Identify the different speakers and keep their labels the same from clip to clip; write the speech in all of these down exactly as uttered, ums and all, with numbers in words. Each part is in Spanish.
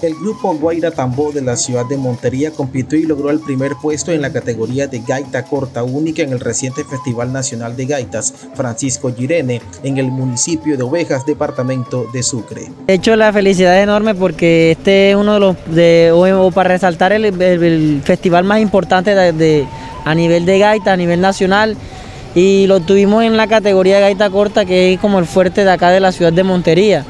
Speaker 1: El grupo Guaira Tambó de la ciudad de Montería compitió y logró el primer puesto en la categoría de gaita corta única en el reciente Festival Nacional de Gaitas Francisco Girene en el municipio de Ovejas, departamento de Sucre.
Speaker 2: De hecho, la felicidad es enorme porque este es uno de los, de, o, o para resaltar el, el, el festival más importante de, de, a nivel de gaita, a nivel nacional, y lo tuvimos en la categoría de gaita corta, que es como el fuerte de acá de la ciudad de Montería.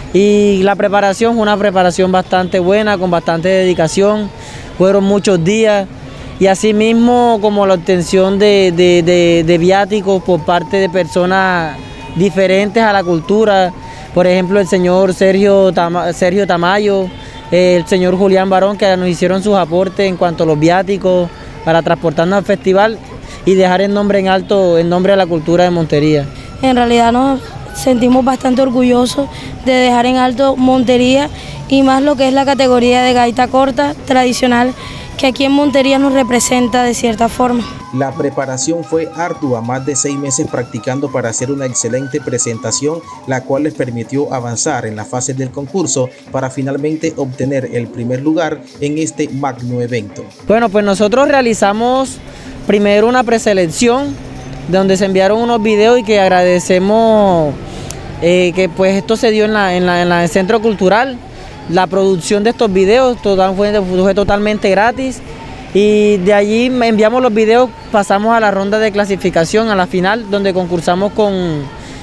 Speaker 2: Y la preparación fue una preparación bastante buena, con bastante dedicación, fueron muchos días, y asimismo como la obtención de, de, de, de viáticos por parte de personas diferentes a la cultura, por ejemplo el señor Sergio, Tama, Sergio Tamayo, el señor Julián Barón, que nos hicieron sus aportes en cuanto a los viáticos para transportarnos al festival y dejar el nombre en alto, el nombre de la cultura de Montería.
Speaker 3: En realidad nos sentimos bastante orgullosos de dejar en alto Montería y más lo que es la categoría de gaita corta tradicional, que aquí en Montería nos representa de cierta forma.
Speaker 1: La preparación fue ardua, más de seis meses practicando para hacer una excelente presentación, la cual les permitió avanzar en las fases del concurso para finalmente obtener el primer lugar en este magno evento.
Speaker 2: Bueno, pues nosotros realizamos primero una preselección donde se enviaron unos videos y que agradecemos eh, que pues esto se dio en, la, en, la, en la, el Centro Cultural. La producción de estos videos total, fue, fue totalmente gratis, y de allí enviamos los videos, pasamos a la ronda de clasificación, a la final, donde concursamos con,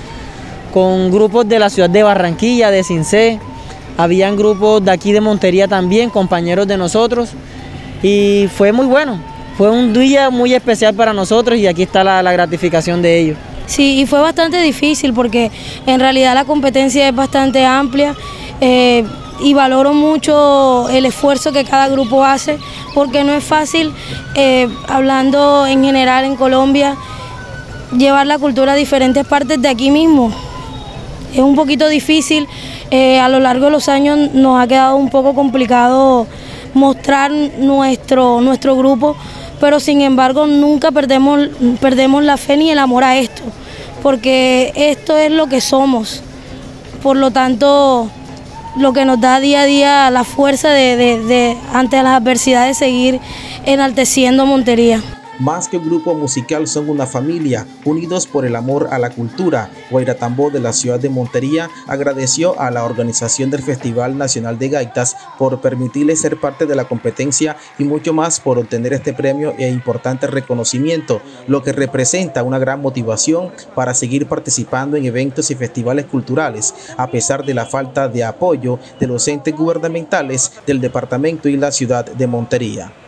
Speaker 2: con grupos de la ciudad de Barranquilla, de Cincé, habían grupos de aquí de Montería también, compañeros de nosotros, y fue muy bueno, fue un día muy especial para nosotros y aquí está la, la gratificación de ellos.
Speaker 3: Sí, y fue bastante difícil porque en realidad la competencia es bastante amplia, eh, y valoro mucho el esfuerzo que cada grupo hace, porque no es fácil, eh, hablando en general en Colombia, llevar la cultura a diferentes partes de aquí mismo. Es un poquito difícil, eh, a lo largo de los años nos ha quedado un poco complicado mostrar nuestro, nuestro grupo, pero sin embargo nunca perdemos, perdemos la fe ni el amor a esto, porque esto es lo que somos, por lo tanto lo que nos da día a día la fuerza de, de, de ante las adversidades seguir enalteciendo Montería.
Speaker 1: Más que un grupo musical, son una familia, unidos por el amor a la cultura. Guaira Tambó de la ciudad de Montería agradeció a la organización del Festival Nacional de Gaitas por permitirles ser parte de la competencia y mucho más por obtener este premio e importante reconocimiento, lo que representa una gran motivación para seguir participando en eventos y festivales culturales, a pesar de la falta de apoyo de los entes gubernamentales del departamento y la ciudad de Montería.